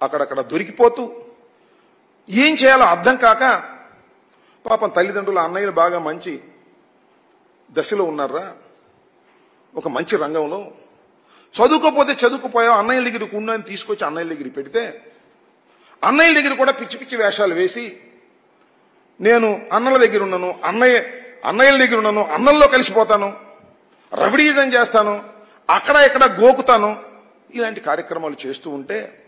అక్కడక్కడ దొరికిపోతూ ఏం చేయాలో అర్థం కాక పాపం తల్లిదండ్రుల అన్నయ్యలు బాగా మంచి దశలో ఉన్నారా, ఒక మంచి రంగంలో చదువుకోపోతే చదువుకుపోయావు అన్నయ్యల దగ్గరికి ఉండని తీసుకొచ్చి అన్నయ్యల దగ్గరికి పెడితే అన్నయ్యల దగ్గర కూడా పిచ్చి పిచ్చి వేషాలు వేసి నేను అన్నల దగ్గర ఉన్నాను, అన్నయ్యల దగ్గర ఉన్నాను, అన్నల్లో కలిసిపోతాను, రవిడీజం చేస్తాను, అక్కడ ఇక్కడ గోకుతాను, ఇలాంటి కార్యక్రమాలు చేస్తూ ఉంటే